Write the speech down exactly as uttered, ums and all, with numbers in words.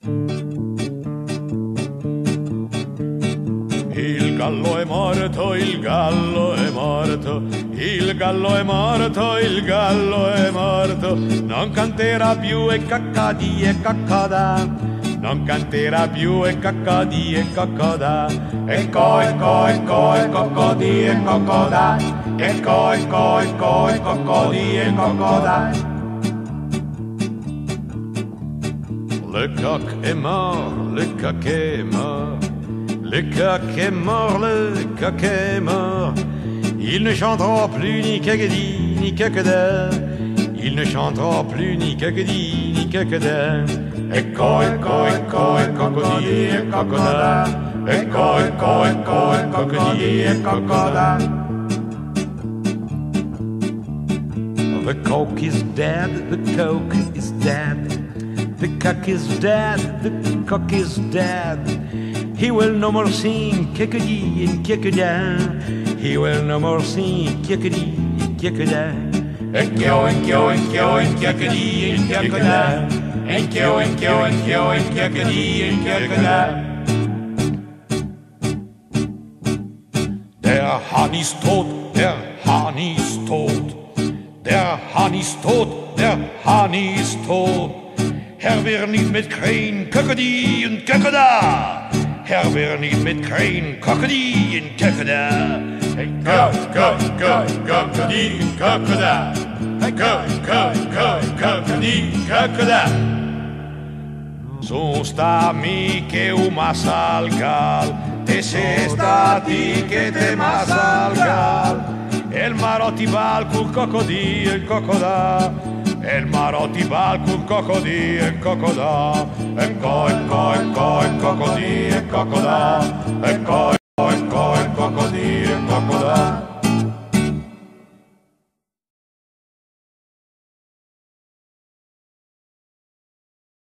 Il gallo è morto, il gallo è morto, il gallo è morto, il gallo è morto, non canterà più e caccadì e caccadà, non canterà più e caccadì e caccadà, ecco ecco ecco e coccodì e coccodà, ecco ecco ecco e coccodì e coccodà. Le coq est mort, le coq est mort, le coq est mort, le coq est mort. Il ne chantera plus ni cacadi ni cacada, il ne chantera plus ni cacadi ni cacada. Ecco, ecco, ecco, e coccodì e coccodà, ecco, ecco, ecco, e coccodì e coccodà. The cock is dead, the cock is dead. The cock is dead, the cock is dead. He will no more sing kickadee and kickada. He will no more sing kickadee and kickada. Enkyo, enkyo, enkyo, and kickadee and kickada. Enkyo, enkyo, enkyo, and kickadee and kickada. Der Hahn ist tot, der Hahn ist tot. Der Hahn ist tot, der Hahn ist tot. Herr wär nicht mit Krähen, Kokodie und Kokoda. Herr wär nicht mit Krähen, Kokodie und Kokoda. Hey, go, go, go, Kokodie und Kokoda. Hey, go, go, go, Kokodie und Kokoda. Sono sta miche un massalgal, e se stati che te massalgal. E il marotti val col cocodì e il cocodà. E il marotti val col cocodì e il cocodà. Ecco, ecco, ecco, il cocodì e il cocodà. Ecco, ecco, ecco, il cocodì e il cocodà.